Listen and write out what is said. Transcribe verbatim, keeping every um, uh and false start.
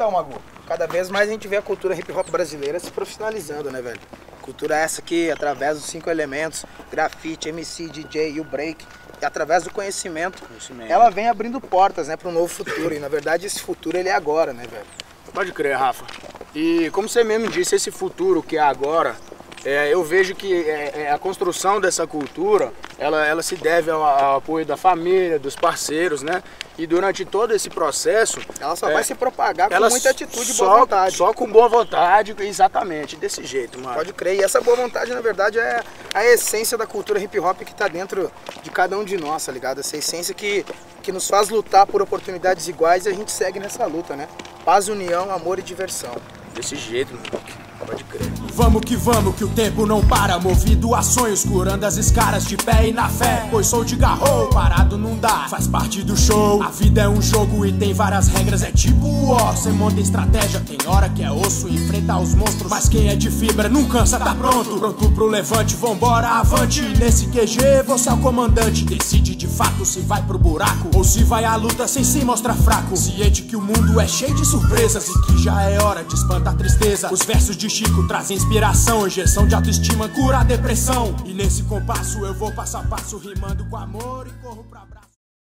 então, Magu, cada vez mais a gente vê a cultura hip hop brasileira se profissionalizando, né, velho? Cultura essa que, através dos cinco elementos, grafite, M C, D J e o break, e através do conhecimento, conhecimento, ela vem abrindo portas, né, para um novo futuro. E, na verdade, esse futuro, ele é agora, né, velho? Pode crer, Rafa. E, como você mesmo disse, esse futuro que é agora, é, eu vejo que é, é, a construção dessa cultura, ela, ela se deve ao, ao apoio da família, dos parceiros, né? E durante todo esse processo... Ela só é, vai se propagar com muita atitude e só, boa vontade. Só com boa vontade, exatamente, desse jeito, mano. Pode crer. E essa boa vontade, na verdade, é a essência da cultura hip hop que tá dentro de cada um de nós, tá ligado? Essa essência que, que nos faz lutar por oportunidades iguais e a gente segue nessa luta, né? Paz, união, amor e diversão. Desse jeito, mano. Pode crer. Vamos que vamos, que o tempo não para. Movido a sonhos, curando as escaras de pé e na fé. Pois sou de garrou, parado não dá. Faz parte do show. A vida é um jogo e tem várias regras. É tipo ó, cê monta estratégia. Tem hora que é osso, enfrentar os monstros. Mas quem é de fibra não cansa, tá pronto. Pronto pro levante, vambora, avante. Nesse Q G, você é o comandante. Decide de fato se vai pro buraco ou se vai à luta sem se mostrar fraco. Ciente que o mundo é cheio de surpresas e que já é hora de espantar a tristeza. Os versos de Chico trazem inspiração, injeção de autoestima, cura a depressão. E nesse compasso eu vou passo a passo rimando com amor e corro pra braço.